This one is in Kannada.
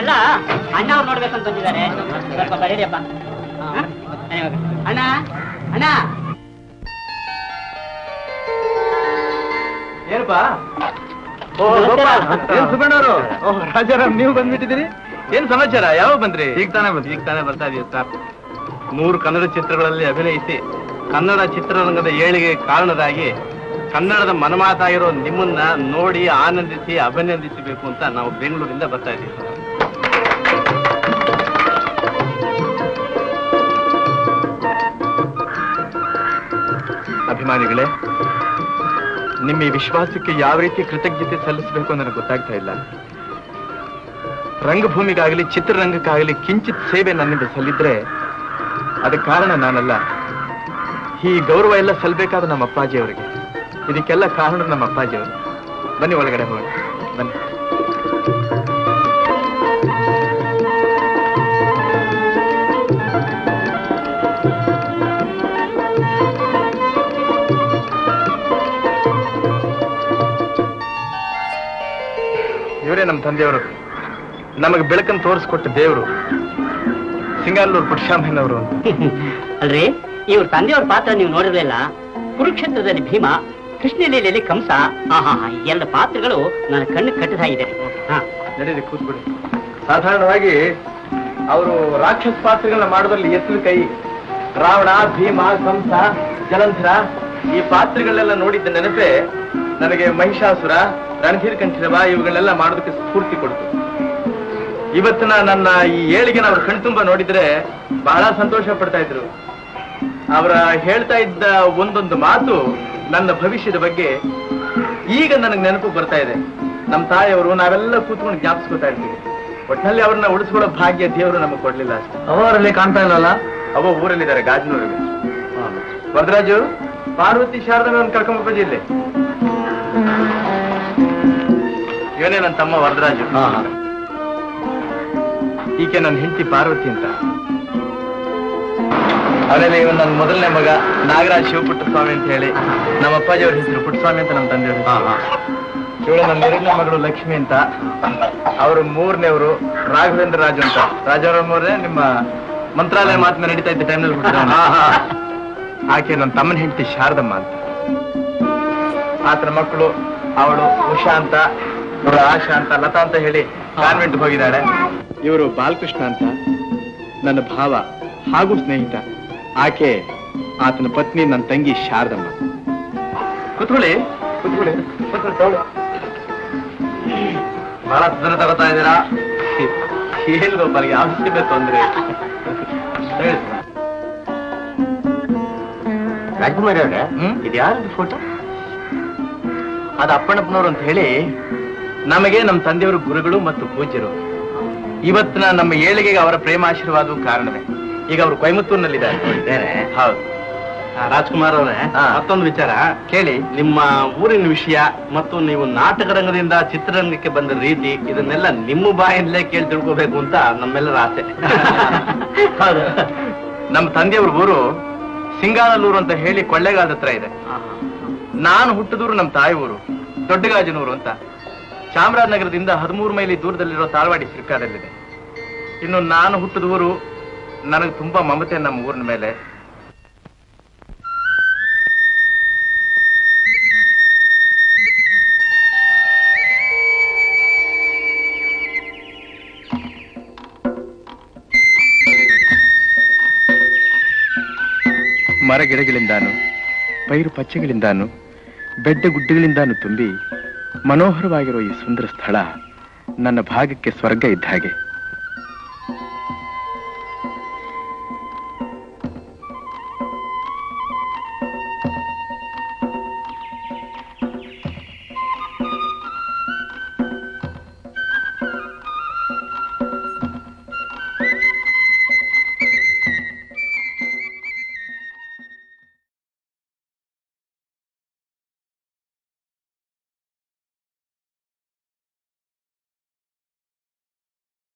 ಇವರೆಲ್ಲ ಅಣ್ಣ ಅವ್ರು ನೋಡ್ಬೇಕಂತ ಬಂದಿದ್ದಾರೆ. ಸ್ವಲ್ಪ ಬರೀರಿಯಪ್ಪ. ಅಣ್ಣ ಅಣ್ಣ ಏನಪ್ಪಾ? ಸುಬ್ಬಣ್ಣವರು, ರಾಜಾರಾಮ್, ನೀವು ಬಂದ್ಬಿಟ್ಟಿದ್ದೀರಿ. ಏನ್ ಸಮಾಚಾರ? ಯಾವಾಗ ಬಂದ್ರಿ? ಈಗ ತಾನೇ ಬರ್ತಾ ಇದೀವಿ ಸರ್. 3 ಕನ್ನಡ ಚಿತ್ರಗಳಲ್ಲಿ ಅಭಿನಯಿಸಿ ಕನ್ನಡ ಚಿತ್ರರಂಗದ ಏಳಿಗೆ ಕಾರಣರಾಗಿ ಕನ್ನಡದ ಮನಮಾತಾಗಿರೋ ನಿಮ್ಮನ್ನ ನೋಡಿ ಆನಂದಿಸಿ ಅಭಿನಂದಿಸಬೇಕು ಅಂತ ನಾವು ಬೆಂಗಳೂರಿಂದ ಬರ್ತಾ ಇದ್ದೀವಿ. ಅಭಿಮಾನಿಗಳೇ, ನಿಮ್ಮ ಈ ವಿಶ್ವಾಸಕ್ಕೆ ಯಾವ ರೀತಿ ಕೃತಜ್ಞತೆ ಸಲ್ಲಿಸಬೇಕು ನನಗೆ ಗೊತ್ತಾಗ್ತಾ ಇಲ್ಲ. ರಂಗಭೂಮಿಗಾಗಲಿ ಚಿತ್ರರಂಗಕ್ಕಾಗಲಿ ಕಿಂಚಿತ್ ಸೇವೆ ನನ್ನಿಂದ ಸಲ್ಲಿದ್ರೆ ಅದಕ್ಕೆ ಕಾರಣ ನಾನಲ್ಲ. ಈ ಗೌರವ ಎಲ್ಲ ಸಲ್ಲಬೇಕಾದ ನಮ್ಮ ಅಪ್ಪಾಜಿ ಅವರಿಗೆ. ಇದಕ್ಕೆಲ್ಲ ಕಾರಣ ನಮ್ಮ ಅಪ್ಪಾಜಿ ಅವರು. ಬನ್ನಿ ಒಳಗಡೆ ಹೋಗೋಣ, ಬನ್ನಿ. ಇವರೇ ನಮ್ಮ ತಂದೆಯವರು, ನಮಗೆ ಬೆಳಕನ್ನು ತೋರಿಸ್ಕೊಟ್ಟ ದೇವರು, ಸಿಂಗಾಲೂರು ಪುರುಷಾಮಯ್ಯನವರು. ಅಲ್ರಿ, ಇವ್ರ ತಂದೆಯವ್ರ ಪಾತ್ರ ನೀವು ನೋಡಿರಲಿಲ್ಲ. ಕುರುಕ್ಷೇತ್ರದಲ್ಲಿ ಭೀಮ, ಕೃಷ್ಣಲೀಲೆಯಲ್ಲಿ ಕಂಸ. ಎರಡು ಪಾತ್ರಗಳು ನನ್ನ ಕಣ್ಣು ಕಟ್ಟದಾಗಿದೆ. ನಡೀರಿ, ಕೂತ್ಬಿಡಿ. ಸಾಧಾರಣವಾಗಿ ಅವರು ರಾಕ್ಷಸ ಪಾತ್ರಗಳನ್ನ ಮಾಡೋದ್ರಲ್ಲಿ ಎತ್ತಲ ಕೈ. ರಾವಣ, ಭೀಮ, ಕಂಸ, ಜಲಂಧರ ಈ ಪಾತ್ರಗಳನ್ನೆಲ್ಲ ನೋಡಿದ್ದ ನೆನಪೇ ನನಗೆ ಮಹಿಷಾಸುರ, ರಣಧೀರ್ ಕಂಠೀರವ ಇವುಗಳನ್ನೆಲ್ಲ ಮಾಡೋದಕ್ಕೆ ಸ್ಫೂರ್ತಿ ಕೊಡ್ತು. ಇವತ್ತಿನ ನನ್ನ ಈ ಏಳಿಗೆ ಅವ್ರ ಕಣ್ತುಂಬ ನೋಡಿದ್ರೆ ಬಹಳ ಸಂತೋಷ ಪಡ್ತಾ ಇದ್ರು. ಅವರ ಹೇಳ್ತಾ ಇದ್ದ ಒಂದೊಂದು ಮಾತು ನನ್ನ ಭವಿಷ್ಯದ ಬಗ್ಗೆ ಈಗ ನನಗೆ ನೆನಪು ಬರ್ತಾ ಇದೆ. ನಮ್ಮ ತಾಯಿಯವರು ನಾವೆಲ್ಲ ಕೂತ್ಕೊಂಡು ಜ್ಞಾಪಿಸ್ಕೊತಾ ಇರ್ತೀವಿ. ಒಟ್ಟಿನಲ್ಲಿ ಅವ್ರನ್ನ ಉಳಿಸ್ಕೊಳ್ಳೋ ಭಾಗ್ಯ ದೇವರು ನಮಗೆ ಕೊಡ್ಲಿಲ್ಲ ಅಷ್ಟೇ. ಅವರಲ್ಲಿ ಕಾಣ್ತಾ ಇಲ್ಲಲ್ಲ? ಅವ ಊರಲ್ಲಿದ್ದಾರೆ, ಗಾಜನೂರಲ್ಲಿ. ವರದರಾಜು, ಪಾರ್ವತಿ ಶಾರದಾ ಕರ್ಕೊಂಡ್ಬ ಇಲ್ಲಿ. ಇವನೇ ನನ್ನ ತಮ್ಮ ವರದರಾಜು. ಈಕೆ ನನ್ನ ಹೆಂಡತಿ ಪಾರ್ವತಿ ಅಂತ. ಅವರಲ್ಲಿ ಇವನ್ ನನ್ನ ಮೊದಲನೇ ಮಗ ನಾಗರಾಜ್ ಶಿವಪುಟ್ಟಸ್ವಾಮಿ ಅಂತ ಹೇಳಿ. ನಮ್ಮ ಅಪ್ಪಾಜಿಯವ್ರ ಹೆಸರು ಪುಟ್ಟಸ್ವಾಮಿ ಅಂತ ನಮ್ಮ ತಂದೆಯವರು. ಇವಳು ನನ್ನ 2ನೇ ಮಗಳು ಲಕ್ಷ್ಮಿ ಅಂತ. ಅವರು 3ನೇವರು ರಾಘವೇಂದ್ರ ರಾಜು ಅಂತ. ರಾಜಾರಾಮವ್ರೆ ನಿಮ್ಮ ಮಂತ್ರಾಲಯ ಮಾತನ್ನ ನಡೀತಾ ಇದ್ದ ಟೈಮ್ನಲ್ಲಿ ಹುಟ್ಟಿದ. ಆಕೆ ನನ್ನ ತಮ್ಮನ ಹೆಂಡತಿ ಶಾರದಮ್ಮ ಅಂತ. ಆತನ ಮಕ್ಕಳು ಅವಳು ಉಷಾ ಅಂತ, ಇವಳು ಆಶಾ ಅಂತ, ಲತಾ ಅಂತ ಹೇಳಿ ಕಾನ್ವೆಂಟ್ ಹೋಗಿದ್ದಾಳೆ. ಇವರು ಬಾಲಕೃಷ್ಣ ಅಂತ ನನ್ನ ಭಾವ ಹಾಗೂ ಸ್ನೇಹಿತ. ಆಕೆ ಆತನ ಪತ್ನಿ, ನನ್ನ ತಂಗಿ ಶಾರದಮ್ಮ. ಕೂತ್ಕೊಳ್ಳಿ, ಕೂತ್ಕೊಳ್ಳಿ. ಬಹಳ ತೊಂದರೆ ತಗೋತಾ ಇದ್ದೀರಾ? ಏನು ಒಬ್ಬರಿಗೆ ಅವಶ್ಯಕ ತೊಂದರೆ. ರಾಜಕುಮಾರಿ ಅವ್ರೆ, ಇದು ಯಾರದ್ದು ಫೋಟೋ? ಅದು ಅಪ್ಪಣ್ಣಪ್ಪನವರು ಅಂತ ಹೇಳಿ ನಮಗೆ ನಮ್ಮ ತಂದೆಯವರು ಗುರುಗಳು ಮತ್ತು ಪೂಜ್ಯರು. ಇವತ್ತಿನ ನಮ್ಮ ಏಳಿಗೆಗೆ ಅವರ ಪ್ರೇಮಾಶೀರ್ವಾದವು ಕಾರಣವೇ. ಈಗ ಅವರು ಕೊಯಮತ್ತೂರಿನಲ್ಲಿದ್ದಾರೆ. ಹೌದು. ರಾಜ್ಕುಮಾರ್ ಅವರೇ, ಮತ್ತೊಂದು ವಿಚಾರ ಕೇಳಿ. ನಿಮ್ಮ ಊರಿನ ವಿಷಯ ಮತ್ತು ನೀವು ನಾಟಕ ರಂಗದಿಂದ ಚಿತ್ರರಂಗಕ್ಕೆ ಬಂದ ರೀತಿ, ಇದನ್ನೆಲ್ಲ ನಿಮ್ಮ ಬಾಯಿಂದಲೇ ಕೇಳಿ ತಿಳ್ಕೋಬೇಕು ಅಂತ ನಮ್ಮೆಲ್ಲರ ಆಸೆ. ಹೌದು. ನಮ್ಮ ತಂದೆಯವ್ರ ಊರು ಸಿಂಗಾಲೂರು ಅಂತ ಹೇಳಿ ಕೊಳ್ಳೇಗಾಲದ ಹತ್ರ ಇದೆ. ನಾನು ಹುಟ್ಟಿದೂರು ನಮ್ಮ ತಾಯಿ ಊರು ದೊಡ್ಡಗಾಜನೂರು ಅಂತ. ಚಾಮರಾಜನಗರದಿಂದ 13 ಮೈಲಿ ದೂರದಲ್ಲಿರೋ ತಾಳ್ವಾಡಿ ಸಿರ್ಕಾದಲ್ಲಿದೆ. ಇನ್ನು ನಾನು ಹುಟ್ಟಿದ ಊರು, ನನಗೆ ತುಂಬಾ ಮಮತೆ ನಮ್ಮ ಊರಿನ ಮೇಲೆ. ಮರಗಿಡಗಳಿಂದಾನು, ಪೈರು ಪಚ್ಚೆಗಳಿಂದಾನು, ಬೆಡ್ಡ ಗುಡ್ಡಗಳಿಂದಾನು ತುಂಬಿ ಮನೋಹರವಾಗಿರೋ ಈ ಸುಂದರ ಸ್ಥಳ ನನ್ನ ಭಾಗಕ್ಕೆ ಸ್ವರ್ಗ ಇದ್ದ ಹಾಗೆ.